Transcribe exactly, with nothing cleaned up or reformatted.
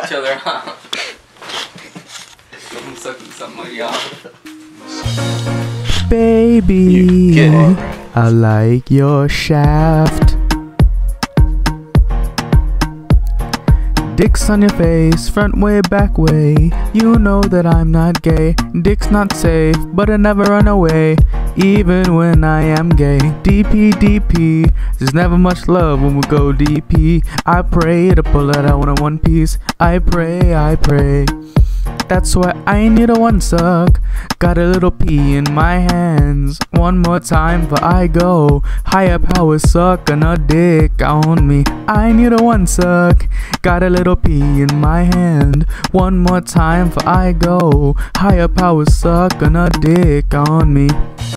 each other out. I'm sucking something on y'all. Baby, I like your shaft. Dicks on your face, front way, back way. You know that I'm not gay. Dick's not safe, but I never run away, even when I am gay. D P, D P, there's never much love when we go D P. I pray to pull it out in one piece. I pray, I pray. That's why I need a one suck. Got a little pee in my hands. One more time before I go. Higher power sucking a dick on me. I need a one suck. Got a little pee in my hand. One more time before I go. Higher power sucking a dick on me.